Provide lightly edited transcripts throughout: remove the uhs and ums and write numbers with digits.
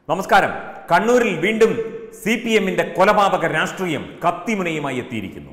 നമസ്കാരം. കണ്ണൂരിൽ വീണ്ടും സിപിഎമ്മിന്റെ കൊലപാതക രാഷ്ട്രീയം കത്തിമുനയുമായി എത്തിയിരിക്കുന്നു.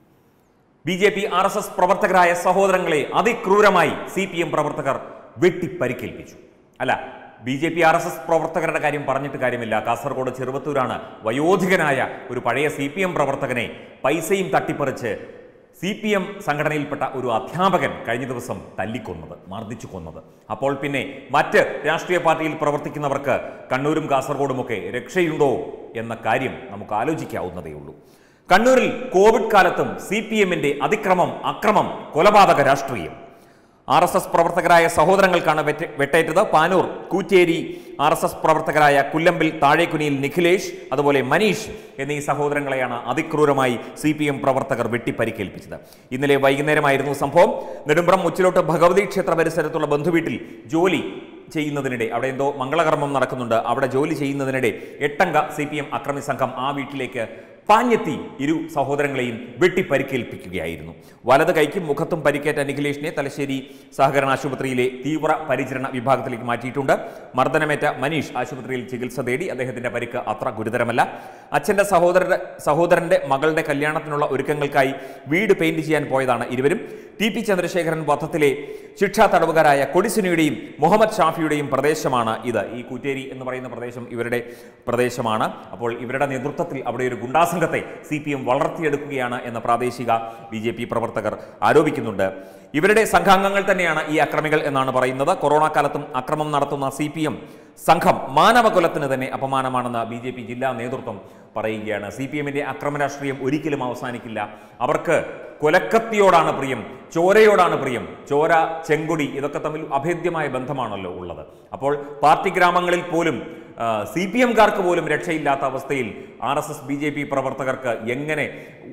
ബിജെപി RSS പ്രവർത്തകരായ സഹോദരങ്ങളെ അതിക്രൂരമായി സിപിഎം പ്രവർത്തകർ വെട്ടിപ്പരിക്കേൽപ്പിച്ചു. അല്ല, ബിജെപി RSS പ്രവർത്തകരുടെ കാര്യം പറഞ്ഞിട്ട് കാര്യമില്ല. കാസർഗോഡ് ചെറുവത്തൂരാണ് വയോധികനായ ഒരു പഴയ സിപിഎം പ്രവർത്തകനെ പൈസയും തട്ടിപ്പറിച്ച് സിപിഎം സംഘടനയിൽപ്പെട്ട ഒരു അധ്യാപകൻ കഴിഞ്ഞ ദിവസം തല്ലിക്കൊന്നത്, മർദ്ദിച്ചു കൊന്നത്. അപ്പോൾ പിന്നെ മറ്റ് രാഷ്ട്രീയ പാർട്ടിയിൽ പ്രവർത്തിക്കുന്നവർക്ക് കണ്ണൂരും കാസർഗോഡുമൊക്കെ രക്ഷയുണ്ടോ എന്ന കാര്യം നമുക്ക് ആലോചിക്കാവുന്നതേ ഉള്ളൂ. കണ്ണൂരിൽ കോവിഡ് കാലത്തും സിപിഎമ്മിന്റെ അക്രമം, കൊലപാതക രാഷ്ട്രീയം. RSS പ്രവർത്തകരായ സഹോദരങ്ങൾക്കാണ് വെട്ടേറ്റത്. പാനൂർ കൂറ്റേരി RSS പ്രവർത്തകരായ കുല്ലമ്പിൽ താഴേക്കുനിയിൽ നിഖിലേഷ്, അതുപോലെ മനീഷ് എന്നീ സഹോദരങ്ങളെയാണ് അതിക്രൂരമായി സിപിഎം പ്രവർത്തകർ വെട്ടിപ്പരിക്കേൽപ്പിച്ചത്. ഇന്നലെ വൈകുന്നേരമായിരുന്നു സംഭവം. നെടുമ്പ്രം മുച്ചിലോട്ട് ഭഗവതി ക്ഷേത്ര പരിസരത്തുള്ള ബന്ധുവീട്ടിൽ ജോലി ചെയ്യുന്നതിനിടെ, അവിടെ എന്തോ മംഗളകർമ്മം നടക്കുന്നുണ്ട്, അവിടെ ജോലി ചെയ്യുന്നതിനിടെ 8 അംഗ സിപിഎം അക്രമി സംഘം ആ വീട്ടിലേക്ക് പാഞ്ഞെത്തി ഇരു സഹോദരങ്ങളെയും വെട്ടിപ്പരിക്കേൽപ്പിക്കുകയായിരുന്നു. വലത് കൈക്കും മുഖത്തും പരിക്കേറ്റ നിഖിലേഷിനെ തലശ്ശേരി സഹകരണ ആശുപത്രിയിലെ തീവ്ര പരിചരണ വിഭാഗത്തിലേക്ക് മാറ്റിയിട്ടുണ്ട്. മർദ്ദനമേറ്റ മനീഷ് ആശുപത്രിയിൽ ചികിത്സ തേടി. അദ്ദേഹത്തിന്റെ പരിക്ക് അത്ര ഗുരുതരമല്ല. അച്ഛന്റെ സഹോദരന്റെ മകളുടെ കല്യാണത്തിനുള്ള ഒരുക്കങ്ങൾക്കായി വീട് പെയിന്റ് ചെയ്യാൻ പോയതാണ് ഇരുവരും. TP ചന്ദ്രശേഖരൻ വധത്തിലെ ശിക്ഷാ തടവുകാരായ കൊടിസുനിയുടെയും മുഹമ്മദ് ഷാഫിയുടെയും പ്രദേശമാണ് ഇത്. ഈ കൂറ്റേരി എന്ന് പറയുന്ന പ്രദേശം ഇവരുടെ പ്രദേശമാണ്. അപ്പോൾ ഇവരുടെ നേതൃത്വത്തിൽ അവിടെ ഒരു ഗുണ്ടാസംഘത്തെ CPM വളർത്തിയെടുക്കുകയാണ് എന്ന പ്രാദേശിക BJP പ്രവർത്തകർ ആരോപിക്കുന്നുണ്ട്. ഇവരുടെ സംഘാംഗങ്ങൾ തന്നെയാണ് ഈ അക്രമികൾ എന്നാണ് പറയുന്നത്. കൊറോണ കാലത്തും അക്രമം നടത്തുന്ന CPM സംഘം മാനവകുലത്തിന് തന്നെ അപമാനമാണെന്ന് BJP ജില്ലാ നേതൃത്വം പറയുകയാണ്. CPMന്റെ അക്രമ രാഷ്ട്രീയം ഒരിക്കലും അവസാനിക്കില്ല. അവർക്ക് കൊലക്കത്തിയോടാണ് പ്രിയം, ചോരയോടാണ് പ്രിയം. ചോര, ചെങ്കൊടി ഇതൊക്കെ തമ്മിൽ അഭേദ്യമായ ബന്ധമാണല്ലോ ഉള്ളത്. അപ്പോൾ പാർട്ടി ഗ്രാമങ്ങളിൽ പോലും CPMകാർക്ക് പോലും രക്ഷയില്ലാത്ത അവസ്ഥയിൽ RSS BJP പ്രവർത്തകർക്ക് എങ്ങനെ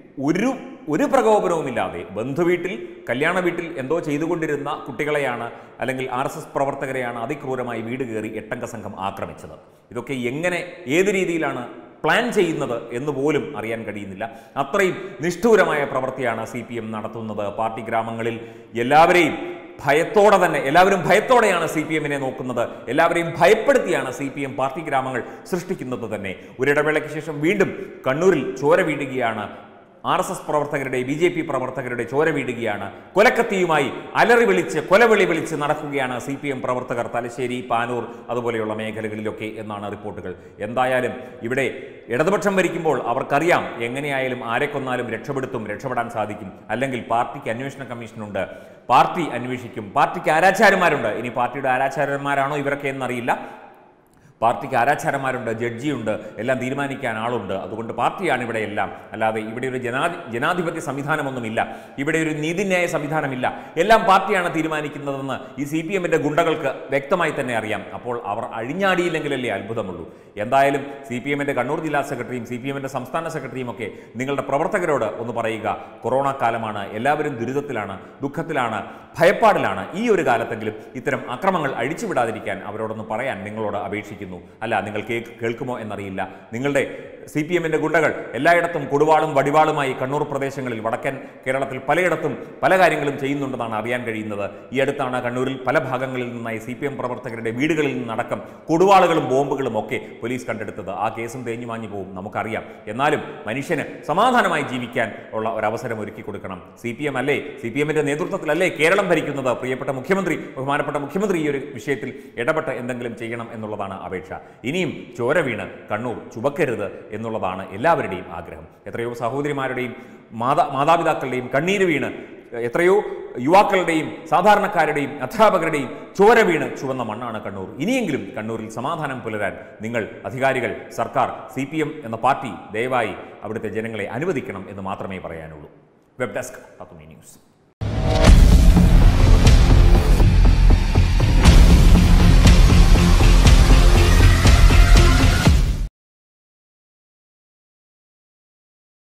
ഒരു പ്രകോപനവുമില്ലാതെ ബന്ധുവീട്ടിൽ, കല്യാണ വീട്ടിൽ എന്തോ ചെയ്തുകൊണ്ടിരുന്ന കുട്ടികളെയാണ്, അല്ലെങ്കിൽ RSS പ്രവർത്തകരെയാണ് അതിക്രൂരമായി വീട് കയറി 8 അംഗ സംഘം ആക്രമിച്ചത്. ഇതൊക്കെ എങ്ങനെ, ഏത് രീതിയിലാണ് പ്ലാൻ ചെയ്യുന്നത് എന്ന് പോലും അറിയാൻ കഴിയുന്നില്ല. അത്രയും നിഷ്ഠൂരമായ പ്രവൃത്തിയാണ് CPM നടത്തുന്നത്. പാർട്ടി ഗ്രാമങ്ങളിൽ എല്ലാവരും ഭയത്തോടെയാണ് CPMനെ നോക്കുന്നത്. എല്ലാവരെയും ഭയപ്പെടുത്തിയാണ് CPM പാർട്ടി ഗ്രാമങ്ങൾ സൃഷ്ടിക്കുന്നത് തന്നെ. ഒരിടവേളയ്ക്ക് ശേഷം വീണ്ടും കണ്ണൂരിൽ ചോര വീഴുകയാണ്. RSS പ്രവർത്തകരുടെ, BJP പ്രവർത്തകരുടെ ചോര വീഴുകയാണ്. കൊലക്കത്തിയുമായി കൊലവിളി വിളിച്ച് നടക്കുകയാണ് CPM പ്രവർത്തകർ തലശ്ശേരി, പാനൂർ അതുപോലെയുള്ള മേഖലകളിലൊക്കെ എന്നാണ് റിപ്പോർട്ടുകൾ. എന്തായാലും ഇവിടെ ഇടതുപക്ഷം ഭരിക്കുമ്പോൾ അവർക്കറിയാം എങ്ങനെയായാലും ആരെ കൊന്നാലും രക്ഷപ്പെടാൻ സാധിക്കും. അല്ലെങ്കിൽ പാർട്ടിക്ക് അന്വേഷണ കമ്മീഷനുണ്ട്, പാർട്ടി അന്വേഷിക്കും. പാർട്ടിക്ക് ആരാചാര്യന്മാരുണ്ട്. ഇനി പാർട്ടിയുടെ ആരാചാര്യന്മാരാണോ ഇവരൊക്കെ എന്നറിയില്ല. പാർട്ടിക്ക് ആരാചാരന്മാരുണ്ട്, ജഡ്ജിയുണ്ട്, എല്ലാം തീരുമാനിക്കാൻ ആളുണ്ട്. അതുകൊണ്ട് പാർട്ടിയാണ് ഇവിടെ എല്ലാം. അല്ലാതെ ഇവിടെ ഒരു ജനാധിപത്യ സംവിധാനമൊന്നുമില്ല, ഇവിടെ ഒരു നീതിന്യായ സംവിധാനമില്ല. എല്ലാം പാർട്ടിയാണ് തീരുമാനിക്കുന്നതെന്ന് ഈ CPMന്റെ ഗുണ്ടകൾക്ക് വ്യക്തമായി തന്നെ അറിയാം. അപ്പോൾ അവർ അഴിഞ്ഞാടിയില്ലെങ്കിലല്ലേ അത്ഭുതമുള്ളൂ. എന്തായാലും CPMന്റെ കണ്ണൂർ ജില്ലാ സെക്രട്ടറിയും CPMന്റെ സംസ്ഥാന സെക്രട്ടറിയും ഒക്കെ നിങ്ങളുടെ പ്രവർത്തകരോട് ഒന്ന് പറയുക. കൊറോണ കാലമാണ്, എല്ലാവരും ദുരിതത്തിലാണ്, ദുഃഖത്തിലാണ്, ഭയപ്പാടിലാണ്. ഈ ഒരു കാലത്തെങ്കിലും ഇത്തരം അക്രമങ്ങൾ അഴിച്ചുവിടാതിരിക്കാൻ അവരോടൊന്ന് പറയാൻ നിങ്ങളോട് അപേക്ഷിക്കുന്നു. അല്ല, നിങ്ങൾ കേൾക്കുമോ എന്നറിയില്ല. നിങ്ങളുടെ CPMന്റെ ഗുണ്ടകൾ എല്ലായിടത്തും കൊടുവാളും വടിവാളുമായി കണ്ണൂർ പ്രദേശങ്ങളിൽ, വടക്കൻ കേരളത്തിൽ പലയിടത്തും പല കാര്യങ്ങളും ചെയ്യുന്നുണ്ടെന്നാണ് അറിയാൻ കഴിയുന്നത്. ഈ അടുത്താണ് കണ്ണൂരിൽ പല ഭാഗങ്ങളിൽ നിന്നായി CPM പ്രവർത്തകരുടെ വീടുകളിൽ നിന്നടക്കം കൊടുവാളുകളും ബോംബുകളും ഒക്കെ പോലീസ് കണ്ടെടുത്തത്. ആ കേസും തേഞ്ഞു മാഞ്ഞു പോകും, നമുക്കറിയാം. എന്നാലും മനുഷ്യന് സമാധാനമായി ജീവിക്കാൻ ഉള്ള ഒരവസരം ഒരുക്കി കൊടുക്കണം. CPMന്റെ നേതൃത്വത്തിലല്ലേ കേരളം ഭരിക്കുന്നത്. പ്രിയപ്പെട്ട മുഖ്യമന്ത്രി, ബഹുമാനപ്പെട്ട മുഖ്യമന്ത്രി ഈ ഒരു വിഷയത്തിൽ ഇടപെട്ട് എന്തെങ്കിലും ചെയ്യണം എന്നുള്ളതാണ് അപേക്ഷ. ഇനിയും ചോര വീണ് കണ്ണൂർ ചുവക്കരുത് എന്നുള്ളതാണ് എല്ലാവരുടെയും ആഗ്രഹം. എത്രയോ സഹോദരിമാരുടെയും മാതാപിതാക്കളുടെയും കണ്ണീര് വീണ്, എത്രയോ യുവാക്കളുടെയും സാധാരണക്കാരുടെയും അധ്യാപകരുടെയും ചോര വീണ് ചുവന്ന മണ്ണാണ് കണ്ണൂർ. ഇനിയെങ്കിലും കണ്ണൂരിൽ സമാധാനം പുലരാൻ നിങ്ങൾ, അധികാരികൾ, സർക്കാർ, CPM എന്ന പാർട്ടി ദയവായി അവിടുത്തെ ജനങ്ങളെ അനുവദിക്കണം എന്ന് മാത്രമേ പറയാനുള്ളൂ. വെബ് ഡെസ്ക് തത്തുമൈ ന്യൂസ്.